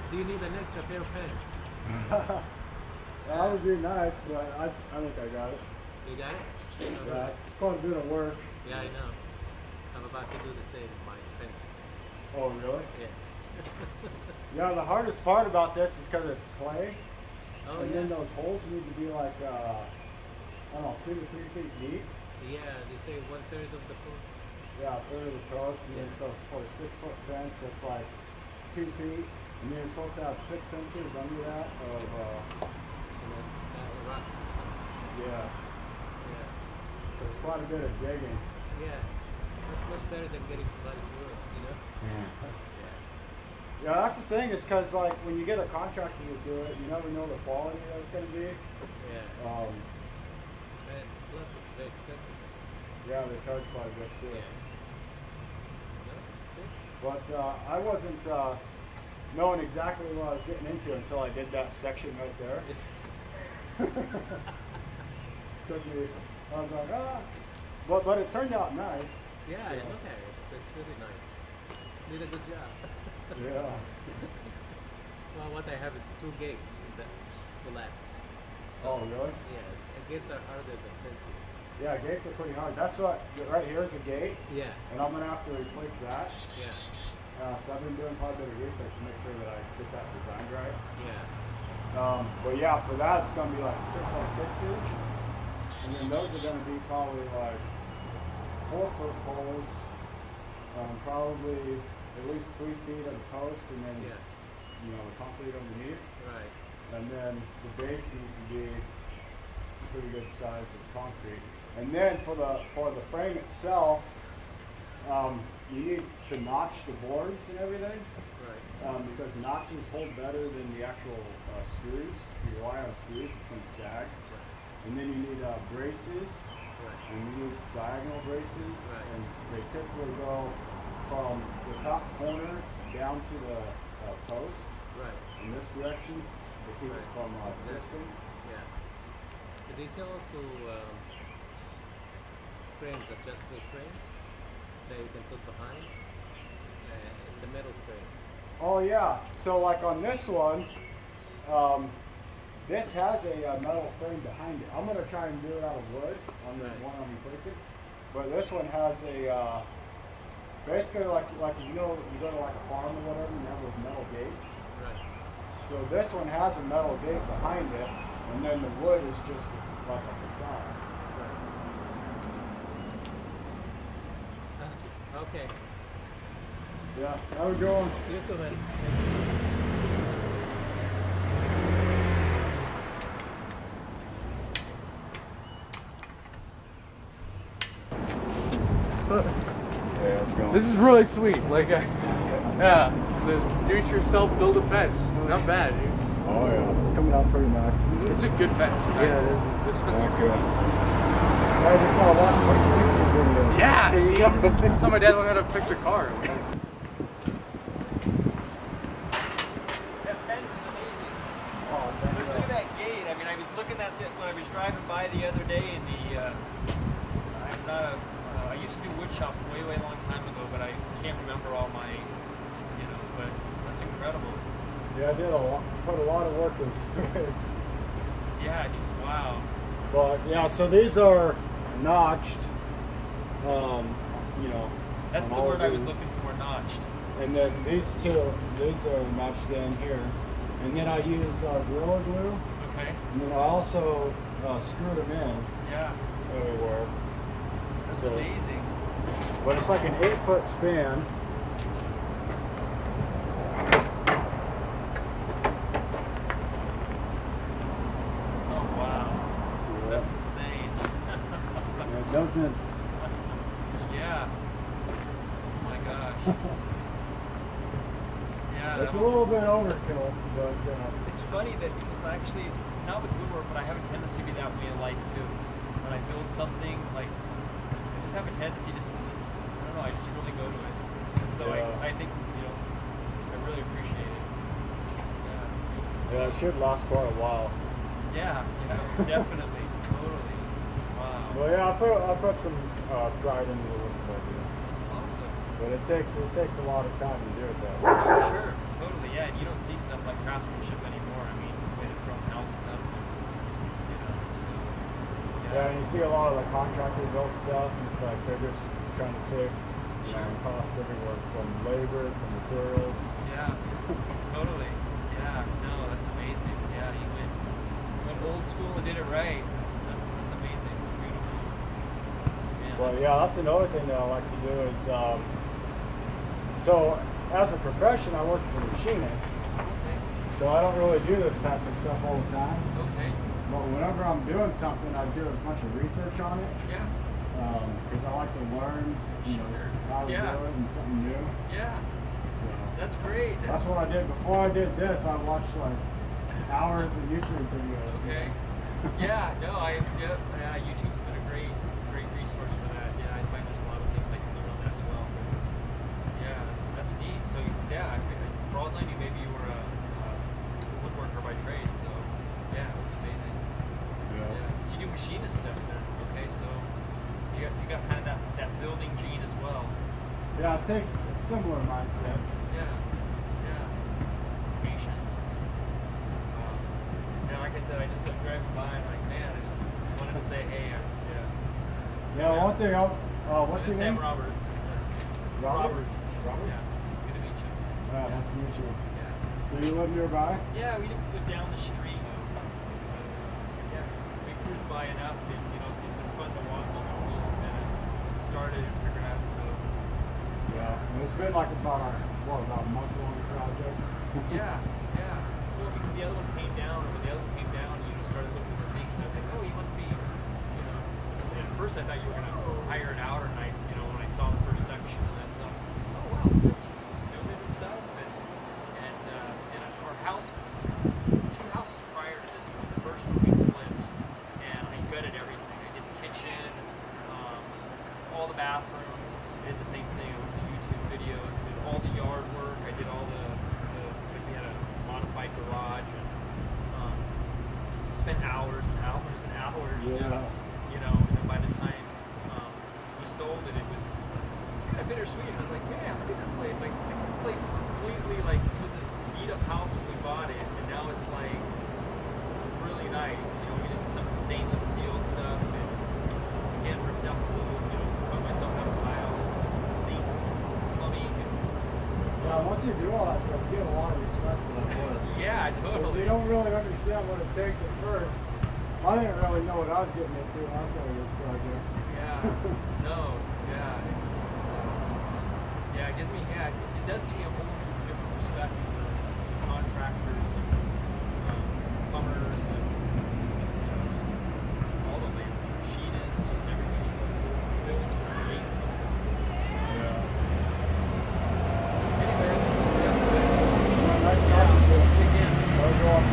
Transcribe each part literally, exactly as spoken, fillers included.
Do you need an extra pair of pants? That would be nice, but I, I think I got it. You got it? Yeah, it's quite a bit of work. Yeah, I know. I'm about to do the same with my fence. Oh, really? Yeah. Yeah, the hardest part about this is because it's clay. Oh, and yeah. then those holes need to be like, uh, I don't know, two to three feet deep. Yeah, they say one third of the post. Yeah, a third of the post, and then Yeah. so for a six foot fence, that's like two feet. And then you're supposed to have six inches under that of, uh, So that, that rocks and stuff. yeah. Yeah. So it's quite a bit of digging. Yeah. That's much better than getting somebody to do it, you know? Yeah. Yeah. Yeah, that's the thing, is because like when you get a contractor to do it, you never know the quality that it's going to be. Yeah. Um, And plus it's very expensive. yeah, they charge quite a bit too. Yeah. No, it's good. But uh, I wasn't uh, knowing exactly what I was getting into until I did that section right there. Took me, I was like, ah. But, but it turned out nice. Yeah, So, I look at it. It's, it's really nice. Did a good job. yeah. Well, what I have is two gates that collapsed. Oh, really? Yeah, the gates are harder than fences. Yeah, gates are pretty hard. That's what, right here is a gate. Yeah. And I'm going to have to replace that. Yeah. Uh, so I've been doing quite a bit of research to make sure that I get that designed right. Yeah. Um, but yeah, for that it's going to be like six by sixes. And then those are going to be probably like four foot poles. Um, probably at least three feet of the post, and then Yeah. you know the concrete underneath. Right. And then the base needs to be a pretty good size of concrete. And then for the for the frame itself, um, you need to notch the boards and everything, Right. um, because notches hold better than the actual uh, screws. If you rely on screws, it's going to sag. Right. And then you need uh, braces, Right. and you need diagonal braces, Right. and they typically go from the top corner down to the uh, post Right. in this direction to keep it Right. from uh, Exactly. twisting. Yeah. But these are also um, frames, adjustable frames that you can put behind. Uh, it's a metal frame. Oh yeah, so like on this one, um, this has a uh, metal frame behind it. I'm going to try and do it out of wood on the Right. one I'm replacing. But this one has a, uh, basically like, like you know, you go to like a farm or whatever, you have those metal gates. Right. So this one has a metal gate behind it, and then the wood is just like a facade. Uh, okay. Yeah, how we going? You too, man. Yeah, it's going. This is really sweet. Like, uh, yeah, the do-it-yourself build a fence. Not bad. Dude. Oh yeah, it's coming out pretty nice. It's a good fence. Yeah, it is. This fence Yeah, is good. good. I just saw a lot of YouTube videos. Yeah, see? That's how my dad learned how to fix a car. That fence is amazing. Oh, thank Look, you. look at that gate. I mean, I was looking at it when I was driving by the other day, and the uh, I'm not a. Uh, I used to do wood shop way, way long time ago, but I can't remember all my, you know. But that's incredible. Yeah, I did a lot, put a lot of work into it. Yeah, it's just wow. But yeah, so these are notched. Um, you know. That's on the all word I was these. looking for. Notched. And then these two, these are notched in here. And then I use uh, Gorilla Glue. Okay. And then I also uh, screw them in Yeah. everywhere. That's So- amazing. But it's like an eight foot span. Oh wow. See That's that? insane. And it doesn't. Yeah. Oh my gosh. Yeah. It's that a little bit overkill, but uh, It's funny that because I actually, not with woodwork, but I have a tendency to be that way in life too. When I build something, like, I just have a tendency just to just, I don't know, I just really go to it. And so Yeah. I, I think, you know, I really appreciate it. Yeah. yeah, it should last quite a while. Yeah, yeah, definitely, totally. Wow. Well, yeah, I put I put some uh, pride into the work that I do. That's awesome. But it takes it takes a lot of time to do it though. Oh, sure, totally, yeah. And you don't see stuff like craftsmanship anymore. I mean, the way they're throwing houses up, and, you know. So yeah. Yeah, and you see a lot of the contractor built stuff, and it's like they're just trying to save, you Sure. know, cost everywhere from labor to materials. Yeah, totally. Yeah, no, that's amazing. Yeah, you went, went old school and did it right. That's that's amazing. Beautiful. Man, Well, that's- yeah, that's another thing that I like to do is, um, so as a profession, I work as a machinist, Okay. so I don't really do this type of stuff all the time. Okay. But whenever I'm doing something, I do a bunch of research on it, Yeah. because I like to learn, you know, Sure. how to Yeah. do it and something new. Yeah. So That's great. that's what I did before I did this. I watched like hours of YouTube videos. Okay. Yeah. No, I yeah, yeah. YouTube's been a great, great resource for that. Yeah, I find there's a lot of things I can learn on that as well. Yeah, that's that's neat. So yeah, I, I, for all I knew, maybe you were a, a woodworker by trade. So yeah, it's amazing. Yeah. Yeah. So you do machinist stuff then? Okay, so you got you got kind of that that building gene as well. Yeah, it takes a similar mindset. Yeah. Yeah. Patience. Um, yeah, like I said, I just kept driving by and like, man, I just wanted to say, hey, I, yeah. Yeah, one thing. I'll, uh, what's your Sam name? Robert. Robert? Robert. Robert? Yeah. Good to meet you. Ah, nice to meet you. Yeah. So you live nearby? Yeah, we didn't live down the street. But, uh, yeah, we cruised by enough, and you know, it's been fun to walk. You know, it's just kind of started and progressed. So Yeah. And it's been like about a what, about a month long project. yeah, yeah. Well, because the other one came down, or when the other one came down, you know, started looking for things. And I was like, oh, he must be, you know. And at first, I thought you were gonna hire it out, or night. You know, when I saw the first section, and I thought, oh wow, looks like he's doing it himself. And and uh, and our house, two houses prior to this one, the first one we flipped, and I gutted everything. I did the kitchen, um, all the bathrooms. I did the same thing with the YouTube videos. I did all the yard work. I did all the, the like we had a modified garage, and um, spent hours and hours and hours Yeah. just, you know. And then by the time um, we sold it, it was kind of bittersweet. I was like, man, look at this place. Like, like this place is completely like it was a beat up house when we bought it, and now it's like really nice. You know, we did some stainless steel stuff, and again ripped out the little, you know, put myself out tile, sinks, plumbing. And, Yeah, once you do all that stuff, you get a lot of respect for that work. yeah, Because totally. you don't really understand what it takes at first. I didn't really know what I was getting into when I started this project. Yeah. No. Yeah. It's just. Uh, yeah. It gives me. Yeah. It, it does give me a whole new different respect for contractors and um, plumbers and you know just all the labor, machinists, just everything you build to create something. Yeah. Anyway. Well, nice Yeah. talking to you. Again. Well, go on.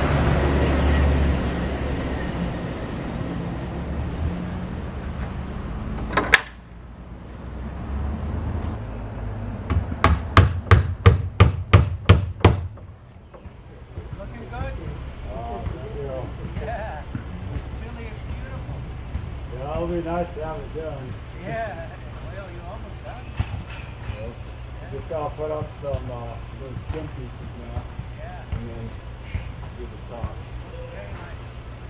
Looking good. Oh, good deal. Yeah. Really is beautiful. Yeah, that'll be nice to have it done. Yeah. Well, you almost done. Yep. Just gotta put up some uh, those skin pieces now, Yeah. and then do the tops. Very nice.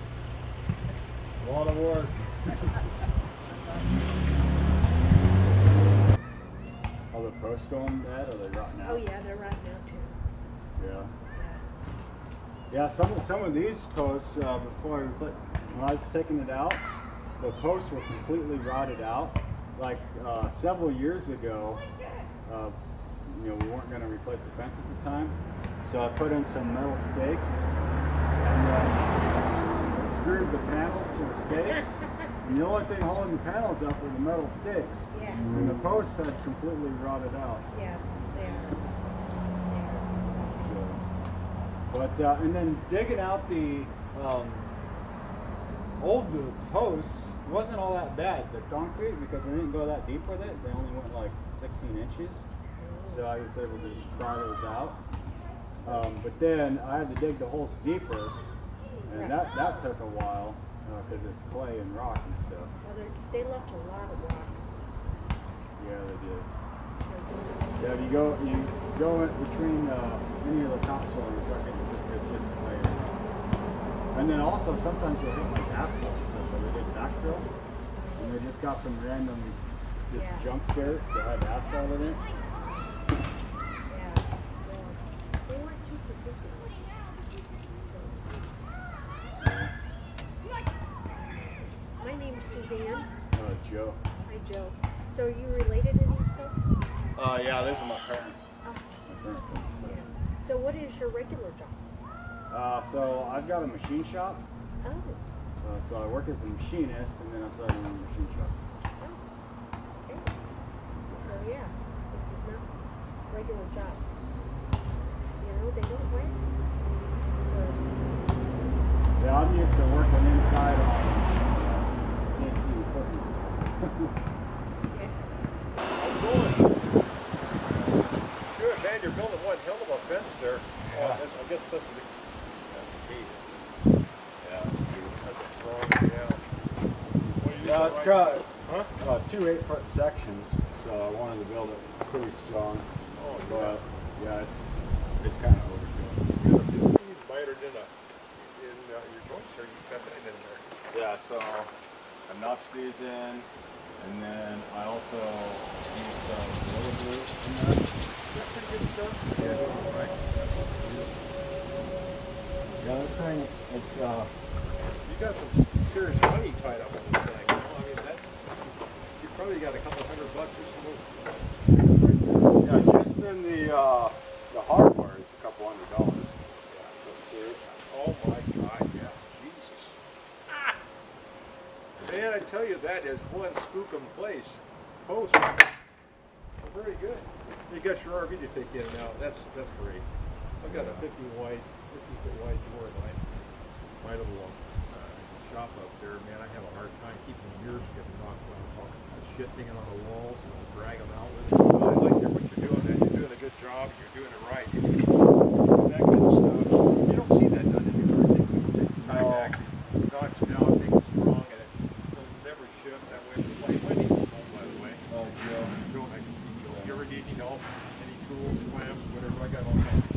A lot of work. Are the posts going bad, or are they rotting out? Oh yeah, they're right now too. Yeah. Yeah. Yeah, some of, some of these posts, uh, before I repla- when I was taking it out, the posts were completely rotted out. Like uh, several years ago, uh, you know, we weren't going to replace the fence at the time, so I put in some metal stakes and uh, s- screwed the panels to the stakes. And the only thing holding the panels up were the metal stakes. Yeah. And the posts had completely rotted out. Yeah, they are. So, but uh, and then digging out the um, old posts wasn't all that bad. The concrete, because I didn't go that deep with it. They only went like sixteen inches, so I was able to just pry those out. Um, but then I had to dig the holes deeper, and that that took a while because uh, it's clay and rock and stuff. Well, they're- they left a lot of rock. Yeah, they did. Yeah, if you go, you go in between uh, any of the topsoil, it's like it's just, it's just clay. And then also sometimes you'll hit like asphalt and stuff, where they did backfill, and they just got some random just Yeah. junk dirt that had asphalt in it. Yeah. Well, they weren't too particular. So. My name's Suzanne. Uh, Joe. Hi, Joe. So are you related to these folks? Uh, yeah, these are my parents. Oh, My parents. yeah. So what is your regular job? Uh, so I've got a machine shop. Oh, Uh, so I work as a machinist, and then I started in a machine shop. oh, okay. So yeah, this is not a regular job. This is, you know, they don't last. But, Yeah, I'm used to working inside on uh, C N C equipment. yeah. How's it going? Good, man. You're building one hell of a fence there. Oh, I guess- I guess that's the, that's the key. isn't it? Yeah, that's a strong, yeah. Well, you Yeah, use it's the got right- Huh? uh, two eight-foot sections, so I wanted to build it pretty strong. Oh, But yeah, it's it's kind of overkill. yeah. You mitered in a, in uh, your joints, or you got that in there? Yeah, so I notched these in, and then I also used some Gorilla Glue in there. That's pretty good stuff. Yeah, right. Yeah, this thing, it's uh, You got some serious money tied up in this thing. You know? I mean, that, you probably got a couple hundred bucks just to move. yeah, just in the uh, the hardware is a couple hundred dollars. Yeah, that's serious. Oh my God, yeah. Jesus. Ah! Man, I tell you, that is one skookum place. Post. Very good. You got your R V to take in and out. That's that's great. I've got a fifty wide, fifty foot wide door in my my little uh, shop up there. Man, I have a hard time keeping the mirrors from getting knocked off. The shit hanging on the walls and I'll drag them out with it. Well, I like what you're doing. Man. You're doing a good job. You're doing it right. That kind of stuff. You don't see that done anymore. They take the time No. back, notch it out, make it strong, and it will never shift that way. Like my name's Paul, by the way. Oh, Joe. Joe, nice to meet you. If you ever need any help, any tools, clamps, whatever, I got all kinds of